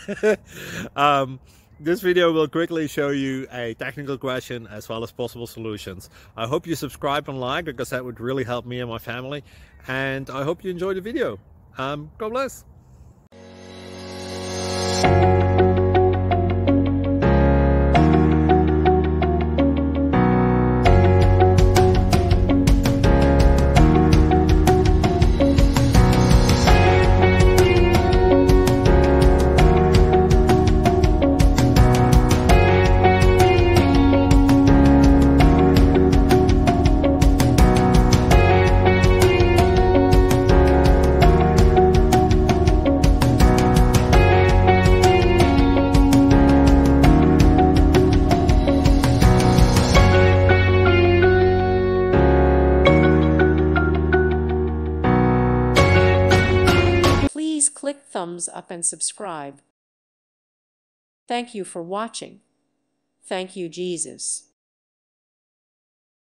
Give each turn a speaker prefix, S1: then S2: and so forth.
S1: This video will quickly show you a technical question as well as possible solutions. I hope you subscribe and like, because that would really help me and my family. And I hope you enjoy the video. God bless.
S2: Please click thumbs up and subscribe. Thank you for watching. Thank you, Jesus.